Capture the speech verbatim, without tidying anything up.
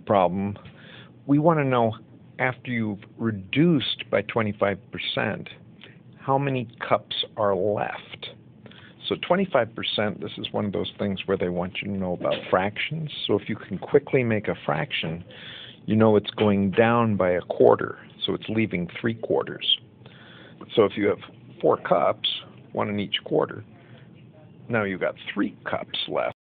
problem, we want to know, after you've reduced by twenty-five percent, how many cups are left. So twenty-five percent, this is one of those things where they want you to know about fractions. So if you can quickly make a fraction, you know it's going down by a quarter, so it's leaving three quarters. So if you have four cups, one in each quarter, now you've got three cups left.